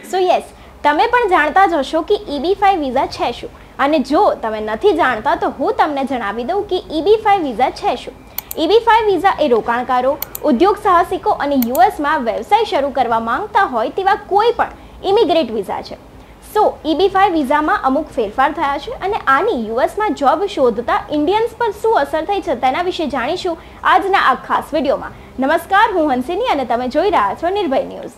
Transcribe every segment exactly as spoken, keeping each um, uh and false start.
સો yes, તમે પણ જાણતા જ હશો કે ઈ બી ફાઇવ વિઝા છે શું, અને જો તમે નથી જાણતા તો હું તમને જણાવી દઉં કે ઈ બી ફાઇવ વિઝા છે શું. ઈ બી ફાઇવ વિઝા એ રોકાણકારો, ઉદ્યોગ સાહસિકો અને યુએસમાં વ્યવસાય શરૂ કરવા માંગતા હોય તેવા કોઈ પણ ઇમિગ્રેટ વિઝા છે. સો ઈ બી ફાઇવ વિઝામાં અમુક ફેરફાર થયા છે અને આની યુએસમાં જોબ શોધતા ઇન્ડિયન્સ પર શું અસર થઈ છે તેના વિશે જાણીશું આજના આ ખાસ વિડીયોમાં. નમસ્કાર, હું હંસિની અને તમે જોઈ રહ્યા છો નિર્ભય ન્યૂઝ.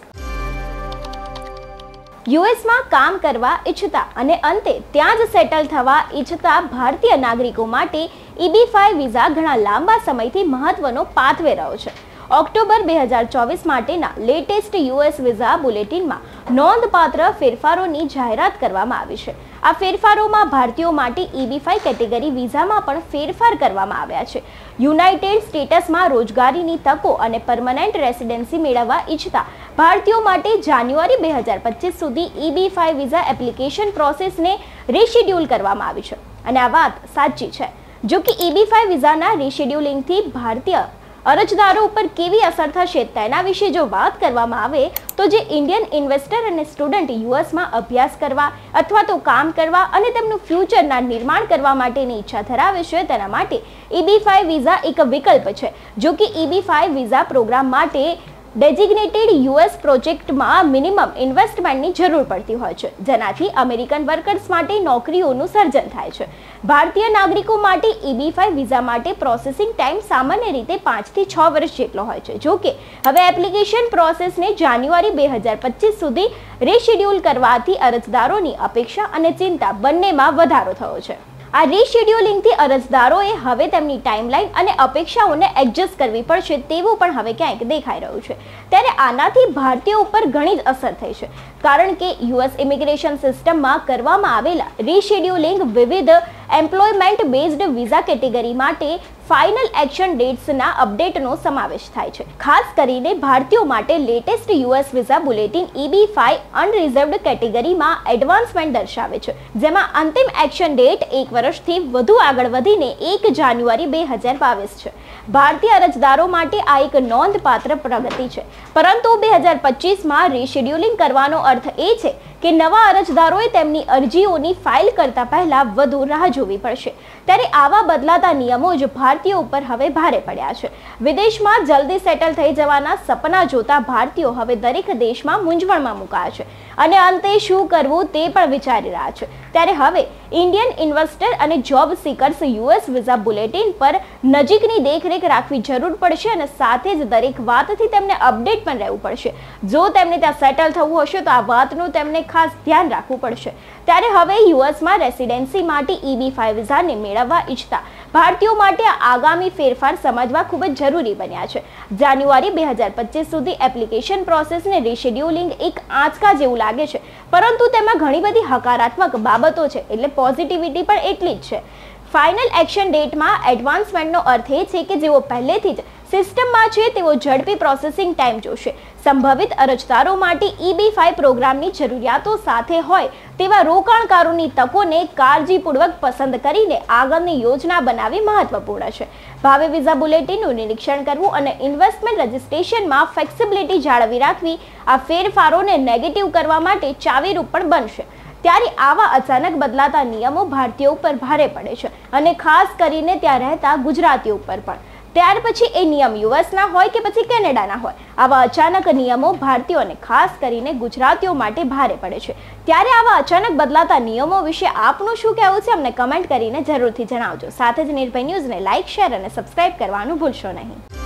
યુએસમાં કામ કરવા ઈચ્છતા અને અંતે ત્યાં જ સેટલ થવા ઈચ્છતા ભારતીય નાગરિકો માટે ઈ બી ફાઇવ વિઝા ઘણા લાંબા સમયથી મહત્વનો પાથવે રહ્યો છે. ઓક્ટોબર બે હજાર ચોવીસ માટેના લેટેસ્ટ યુએસ વિઝા બુલેટિનમાં નોંધપાત્ર ફેરફારોની જાહેરાત કરવામાં આવી છે. આ ફેરફારોમાં ભારતીયો માટે ઈ બી ફાઇવ કેટેગરી વિઝામાં પણ ફેરફાર કરવામાં આવ્યા છે. યુનાઇટેડ સ્ટેટ્સમાં રોજગારીની તકો અને પરમનન્ટ રેસિડેન્સી મેળવવા ઈચ્છતા ભારતીયો માટે જાન્યુઆરી બે હજાર પચીસ સુધી E B five visa application પ્રોસેસને રીશેડ્યુલ કરવામાં આવી છે. અને આ વાત સાચી છે. જો કે ઈ બી ફાઇવ વિઝાના રીશેડ્યુલિંગથી ભારતીય અરજદારો ઉપર કેવી અસર થશે તેના વિશે જો વાત કરવામાં આવે તો જે ઇન્ડિયન ઇન્વેસ્ટર અને સ્ટુડન્ટ યુએસમાં અભ્યાસ કરવા અથવા તો કામ કરવા અને તેમનું ફ્યુચરના નિર્માણ કરવા માટેની ઈચ્છા ધરાવે છે તેના માટે ઈ બી ફાઇવ વિઝા એક વિકલ્પ છે. જો કે E B five visa programme માટે ડેઝિગ્નેટેડ યુએસ પ્રોજેક્ટમાં મિનિમમ ઇન્વેસ્ટમેન્ટની જરૂર પડતી હોય છે, જેનાથી અમેરિકન વર્કર્સ માટે નોકરીઓનું સર્જન થાય છે. ભારતીય નાગરિકો માટે ઈ બી ફાઇવ વિઝા માટે પ્રોસેસિંગ ટાઈમ સામાન્ય રીતે પાંચથી છ વર્ષ જેટલો હોય છે. જો કે હવે એપ્લિકેશન પ્રોસેસને જાન્યુઆરી બે હજાર પચીસ સુધી રીશેડ્યુલ કરવાથી અરજદારોની અપેક્ષા અને ચિંતા બંનેમાં વધારો થયો છે. આ રીશેડ્યુલિંગથી અરજદારોએ હવે તેમની ટાઈમલાઈન અને અપેક્ષાઓને એડજસ્ટ કરવી પડશે તેવું પણ હવે ક્યાંક દેખાઈ રહ્યું છે. ત્યારે આનાથી ભારતીયો ઉપર ઘણી જ અસર થઈ છે, કારણ કે યુએસ ઇમિગ્રેશન સિસ્ટમમાં કરવામાં આવેલા રીશેડ્યુલિંગ વિવિધ એમ્પ્લોયમેન્ટ બેઝડ વિઝા કેટેગરી માટે ફાઇનલ એક્શન ડેટ્સના અપડેટનો સમાવેશ થાય છે. ખાસ કરીને ભારતીયો માટે latest US visa bulletin E B five unreserved કેટેગરીમાં એડવાન્સમેન્ટ દર્શાવે છે, જેમાં અંતિમ એક્શન ડેટ એક વર્ષથી વધુ આગળ વધીને એક જાન્યુઆરી બે હજાર બાવીસ છે. ભારતીય અરજદારો માટે આ એક નોંધપાત્ર પ્રગતિ છે, પરંતુ બે હજાર પચીસમાં રીશેડ્યુલિંગ કરવાનો અર્થ એ છે કે નવા અરજદારોએ તેમની અરજીઓની ફાઇલ કરતા પહેલા વધુ રાહ જોવી પડશે. ત્યારે આવા બદલાતા નિયમો જ ભારતીયો ઉપર હવે ભારે પડ્યા છે. વિદેશમાં જલ્દી સેટલ થઈ જવાના સપના જોતા ભારતીયો હવે દરેક દેશમાં મૂંઝવણમાં મુકાયા છે અને અંતે શું કરવું તે પણ વિચારી રહ્યા છે. ત્યારે હવે ઇન્ડિયન ઇન્વેસ્ટર અને job seekers US visa bulletin પર નજીકની દેખરેખ રાખવી જરૂર પડશે અને સાથે જ દરેક વાતથી તેમને અપડેટ પણ રહેવું પડશે. જો તેમને ત્યાં સેટલ થવું હશે તો આ વાતનું તેમને ખાસ ધ્યાન રાખવું પડશે. ત્યારે હવે યુએસમાં રેસિડેન્સી માટે ઈ બી ફાઇવ વિઝાને મેળવવા ઈચ્છતા ભારતીયો માટે આગામી ફેરફાર સમજવા ખૂબ જ જરૂરી બન્યા છે. જાન્યુઆરી બે હજાર પચીસ સુધી એપ્લિકેશન પ્રોસેસને રીશેડ્યુલિંગ એક આંચકા જેવું લાગે છે, પરંતુ તેમાં ઘણી બધી હકારાત્મક બાબતો છે, એટલે પોઝિટિવિટી પણ એટલી જ છે. ફાઇનલ એક્શન ડેટમાં એડવાન્સમેન્ટનો અર્થ એ છે કે જેઓ પહેલેથી જ સિસ્ટમમાં છે તેઓ ઝડપી પ્રોસેસિંગ ટાઈમ જોશે. સંભવિત અરજદારો માટે ઈ બી ફાઇવ પ્રોગ્રામની જરૂરિયાતો સાથે હોય તેવા રોકાણકારોની તકોને કાળજીપૂર્વક પસંદ કરીને આગળની યોજના બનાવવી મહત્વપૂર્ણ છે. ભાવિ વિઝા બુલેટિનનું નિરીક્ષણ કરવું અને ઇન્વેસ્ટમેન્ટ રજિસ્ટ્રેશનમાં ફ્લેક્સિબિલિટી જાળવી રાખવી આ ફેરફારોને નેગેટિવ કરવા માટે ચાવીરૂપ પણ બનશે. ત્યારે આવા અચાનક બદલાતા નિયમો ભારતીયો ઉપર ભારે પડે છે અને ખાસ કરીને ત્યાં રહેતા ગુજરાતીઓ ઉપર પણ. ત્યાર પછી એ નિયમ યુએસના હોય કે પછી કેનેડાના હોય, આવા અચાનક નિયમો ભારતીયોને ખાસ કરીને ગુજરાતીઓ માટે ભારે પડે છે. ત્યારે આવા અચાનક બદલાતા નિયમો વિશે આપનું શું કહેવું છે અમને કમેન્ટ કરીને જરૂરથી જણાવજો. સાથે જ નિર્ભય ન્યૂઝને લાઇક, શેર અને સબસ્ક્રાઇબ કરવાનું ભૂલશો નહીં.